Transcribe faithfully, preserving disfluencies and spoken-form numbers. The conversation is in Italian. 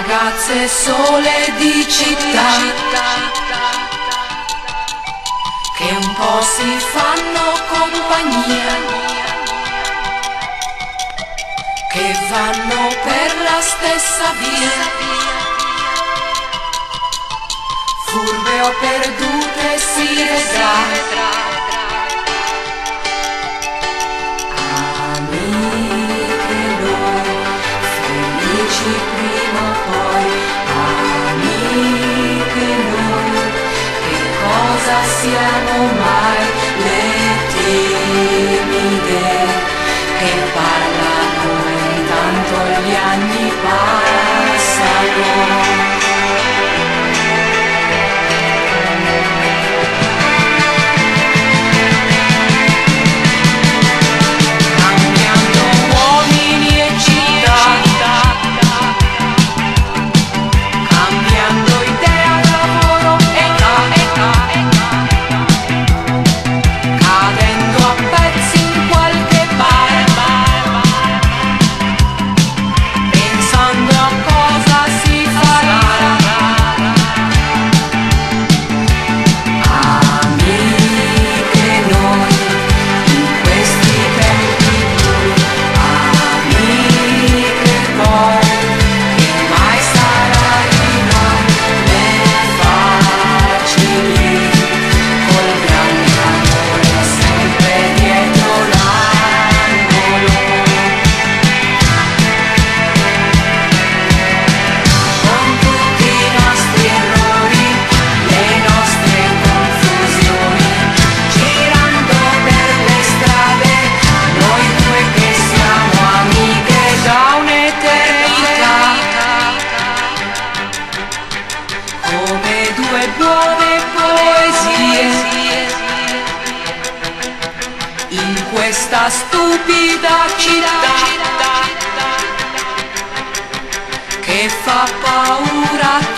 ragazze sole di città che un po' si fanno compagnia, che vanno per la stessa via, furbe o perdute si vedrà. Prima o poi, amiche noi, che cosa siamo mai, le timide che parlano e intanto gli anni passano. Buone poesie in questa stupida città che fa paura.